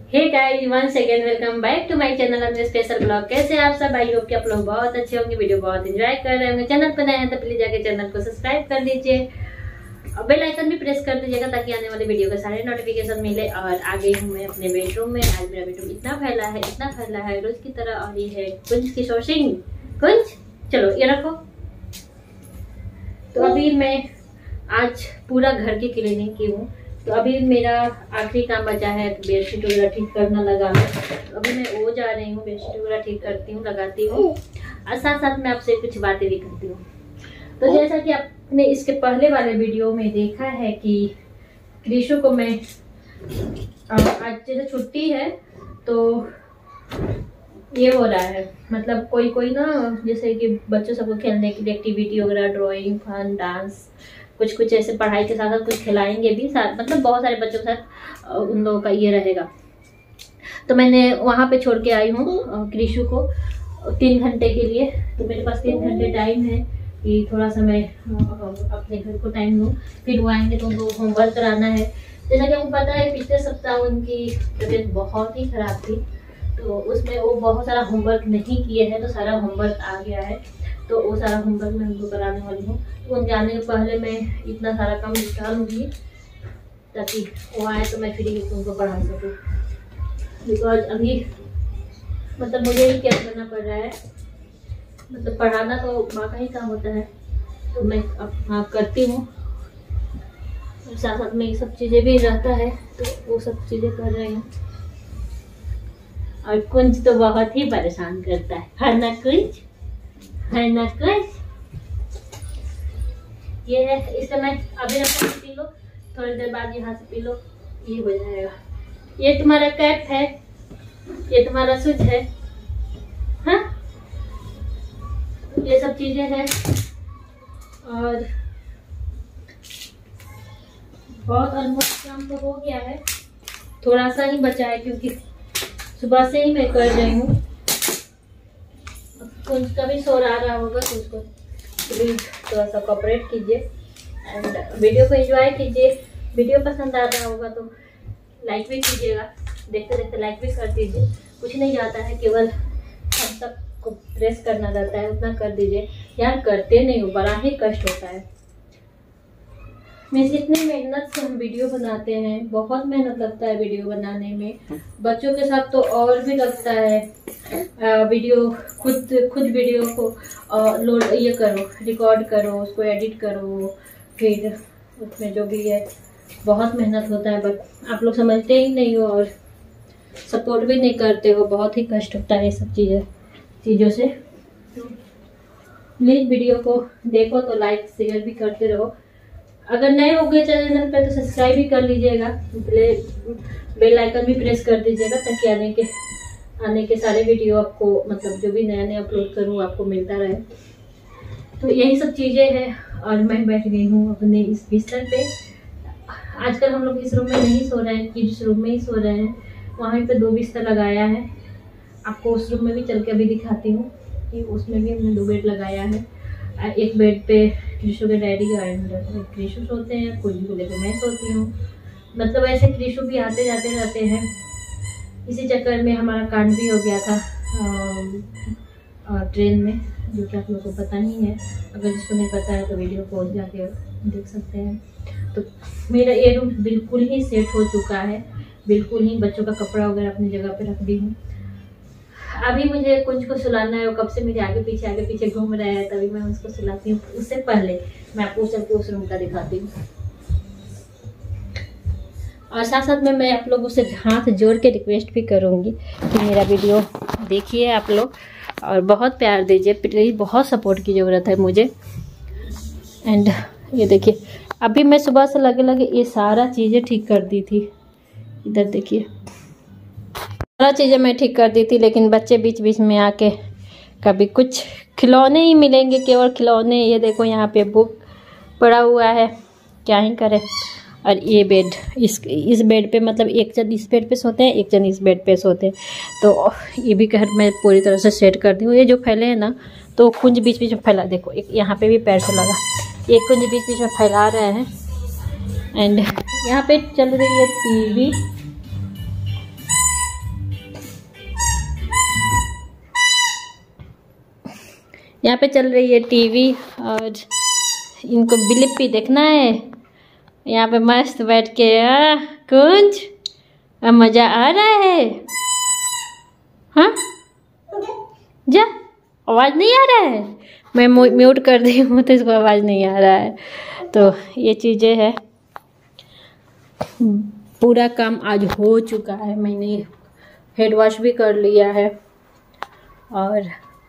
Hey guys, once again welcome back to my channel another special blog. कैसे आप सब? I hope कि आप लोग बहुत अच्छे होंगे, वीडियो बहुत एंजॉय कर रहे होंगे। चैनल पर नए हैं तो प्लीज जाके चैनल को सब्सक्राइब कर लीजिए और बेल आइकन भी प्रेस कर दीजिएगा ताकि आने वाले वीडियो के सारे नोटिफिकेशन मिले। और आ गई हूँ मैं अपने बेडरूम में। आज मेरा बेडरूम इतना फैला है रोज की तरह। और ये है कुंज की शॉपिंग। कुंज चलो ये रखो। तो अभी मैं आज पूरा घर की क्लीनिंग की हूँ। तो अभी मेरा आखिरी काम बचा है, बेडशीट वगैरह ठीक करना लगा मैं। तो अभी मैं वो जा रही हूँ, बेडशीट वगैरह ठीक करती हूँ, लगाती हूँ और साथ साथ में आपसे कुछ बातें भी करती हूँ। तो जैसा कि आपने इसके पहले वाले वीडियो में देखा है कि कृषु को मैं आज जैसे छुट्टी है तो ये हो रहा है, मतलब कोई ना जैसे कि बच्चों सबको खेलने के लिए एक्टिविटी वगैरह, ड्राइंग, फन, डांस, कुछ ऐसे पढ़ाई के साथ साथ कुछ खिलाएंगे भी साथ, मतलब बहुत सारे बच्चों के साथ उन लोगों का ये रहेगा। तो मैंने वहाँ पे छोड़ के आई हूँ कृषु को 3 घंटे के लिए। तो मेरे पास 3 घंटे टाइम है कि थोड़ा सा मैं अपने घर को टाइम दूँ। फिर वो आएंगे तो उनको होमवर्क कराना है। जैसा कि आपको पता है पिछले सप्ताह उनकी तबीयत बहुत ही खराब थी, तो उसमें वो बहुत सारा होमवर्क नहीं किए हैं, तो सारा होमवर्क आ गया है। तो वो सारा होमवर्क मैं उनको कराने वाली हूँ। तो उन जाने से पहले मैं इतना सारा काम निकालूंगी ताकि वो आए तो मैं फ्री होकर उनको पढ़ा सकूँ। बिकॉज अभी मतलब मुझे ही क्या करना पड़ रहा है, मतलब पढ़ाना तो माँ का ही काम होता है, तो मैं अब करती हूँ। साथ साथ में ये सब चीज़ें भी रहता है, तो वो सब चीज़ें कर रही हूँ। और कुंज तो बहुत ही परेशान करता है ना कुंज? है ना कुंज? ये है, इस समय अभी पी लो, थोड़ी देर बाद यहाँ से पी लो, ये हो जाएगा। ये तुम्हारा कैप है, ये तुम्हारा स्विच है, हाँ? ये सब चीजें हैं। और बहुत ऑलमोस्ट काम तो हो गया है, थोड़ा सा ही बचा है क्योंकि सुबह से ही मैं कर रही हूँ। कुछ का भी शोर आ रहा होगा तो उसको प्लीज थोड़ा सा कोऑपरेट कीजिए एंड वीडियो को एंजॉय कीजिए। वीडियो पसंद आ रहा होगा तो लाइक भी कीजिएगा, देखते देखते लाइक भी कर दीजिए। कुछ नहीं जाता है, केवल हम सब को प्रेस करना रहता है, उतना कर दीजिए यार। करते नहीं हो, बड़ा ही कष्ट होता है। मैं इतनी मेहनत से हम वीडियो बनाते हैं, बहुत मेहनत लगता है वीडियो बनाने में। बच्चों के साथ तो और भी लगता है। वीडियो खुद वीडियो को लोड ये करो, रिकॉर्ड करो, उसको एडिट करो, फिर उसमें जो भी है बहुत मेहनत होता है। बट आप लोग समझते ही नहीं हो और सपोर्ट भी नहीं करते हो। बहुत ही कष्ट होता है ये सब चीज़ों से। प्लीज़ वीडियो को देखो तो लाइक शेयर भी करते रहो। अगर नए हो गए चैनल पे तो सब्सक्राइब भी कर लीजिएगा, बेल आइकन भी प्रेस कर दीजिएगा ताकि आने के सारे वीडियो आपको, मतलब जो भी नया अपलोड करूँ आपको मिलता रहे। तो यही सब चीज़ें हैं। और मैं बैठ गई हूँ अपने इस बिस्तर पे। आजकल हम लोग इस रूम में नहीं सो रहे हैं, किड्स रूम में ही सो रहे हैं। वहाँ पे 2 बिस्तर लगाया है, आपको उस रूम में भी चल के अभी दिखाती हूँ कि उसमें भी हमने 2 बेड लगाया है। एक बेड पे कृषु के डैडी का कृषु सोते हैं, कुछ को लेकर मैं सोती हूँ। मतलब ऐसे कृषु भी आते जाते रहते हैं। इसी चक्कर में हमारा कांड भी हो गया था ट्रेन में, जो कि आप लोगों को पता नहीं है। अगर जिसको नहीं पता है तो वीडियो को जाके देख सकते हैं। तो मेरा ये रूम बिल्कुल ही सेट हो चुका है, बिल्कुल ही। बच्चों का कपड़ा वगैरह अपनी जगह पे रख दी हूँ। अभी मुझे कुछ को सुलाना है, वो कब से मेरे आगे पीछे घूम रहा है, तभी मैं उसको सुलाती हूँ। उससे पहले मैं आपको चल के उस रूम का दिखाती हूँ। और साथ साथ में मैं आप लोगों से हाथ जोड़ के रिक्वेस्ट भी करूँगी कि मेरा वीडियो देखिए आप लोग और बहुत प्यार दीजिए प्लीज़। बहुत सपोर्ट की ज़रूरत है मुझे। एंड ये देखिए, अभी मैं सुबह से लगे ये सारा चीज़ें ठीक कर दी थी। इधर देखिए, सारा चीज़ें मैं ठीक कर दी थी, लेकिन बच्चे बीच बीच में आके कभी कुछ खिलौने ही मिलेंगे, केवल खिलौने। ये देखो यहाँ पे बुक पड़ा हुआ है, क्या ही करें। और ये बेड, इस बेड पे मतलब एक जन इस बेड पे सोते हैं, एक जन इस बेड पे सोते हैं। तो ये भी घर मैं पूरी तरह से सेट कर दी हूँ। ये जो फैले हैं ना, तो कुंज बीच बीच में फैला, देखो एक यहाँ पे भी पैर से लगा, एक कुंज बीच बीच में फैला रहे हैं। एंड यहाँ पे चल रही है टीवी। यहाँ पे चल रही है टीवी और इनको बिलिप्पी देखना है। यहाँ पे मस्त बैठ के कुंज मजा आ रहा है। हाँ जा, आवाज नहीं आ रहा है। मैं म्यूट कर दी हूँ तो इसको आवाज नहीं आ रहा है। तो ये चीजें है। पूरा काम आज हो चुका है। मैंने हेड वॉश भी कर लिया है और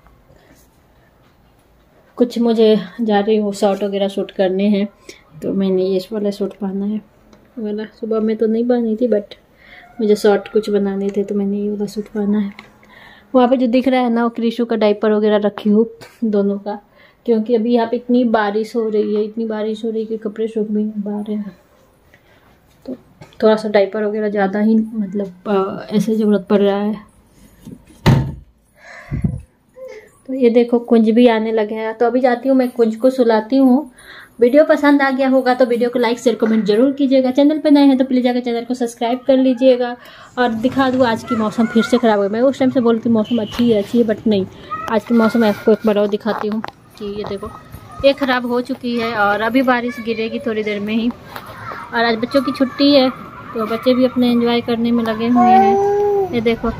कुछ मुझे जा रही हूँ शॉर्ट वगैरह शूट करने हैं। तो मैंने ये वाला सूट पहना है। वाला सुबह में तो नहीं पहनी थी बट मुझे शॉर्ट कुछ बनाने थे तो मैंने ये वाला सूट पहना है। वहाँ पे जो दिख रहा है ना वो क्रिशु का डायपर वगैरह रखी हूँ दोनों का, क्योंकि अभी यहाँ पे इतनी बारिश हो रही है, इतनी बारिश हो रही है कि कपड़े सूख भी नहीं पा रहे हैं। तो थोड़ा सा डायपर वगैरह ज़्यादा ही मतलब ऐसे ज़रूरत पड़ रहा है। तो ये देखो कुंज भी आने लगे हैं। तो अभी जाती हूँ मैं कुंज को सुलाती हूँ। वीडियो पसंद आ गया होगा तो वीडियो को लाइक शेयर कमेंट जरूर कीजिएगा। चैनल पे नए हैं तो प्लीज़ जाकर चैनल को सब्सक्राइब कर लीजिएगा। और दिखा दूँ आज की मौसम फिर से ख़राब हो गई। मैं उस टाइम से बोलती हूँ मौसम अच्छी है बट नहीं, आज की मौसम आपको एक बार और दिखाती हूँ कि ये देखो ये ख़राब हो चुकी है और अभी बारिश गिरेगी थोड़ी देर में ही। और आज बच्चों की छुट्टी है तो बच्चे भी अपने एंजॉय करने में लगे हुए हैं। ये देखो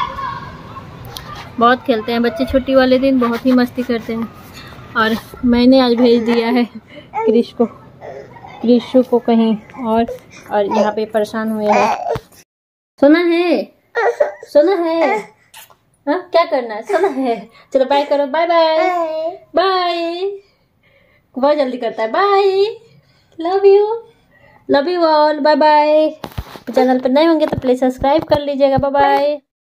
बहुत खेलते हैं बच्चे, छुट्टी वाले दिन बहुत ही मस्ती करते हैं। और मैंने आज भेज दिया है क्रिशु को कहीं और यहाँ पे परेशान हुए हैं। सोना है हाँ क्या करना है, सोना है। चलो बाय करो, बाय बाय बाय। बहुत जल्दी करता है bye. Love you all, bye bye. Channel पर नए होंगे तो प्लीज सब्सक्राइब कर लीजिएगा। Bye bye.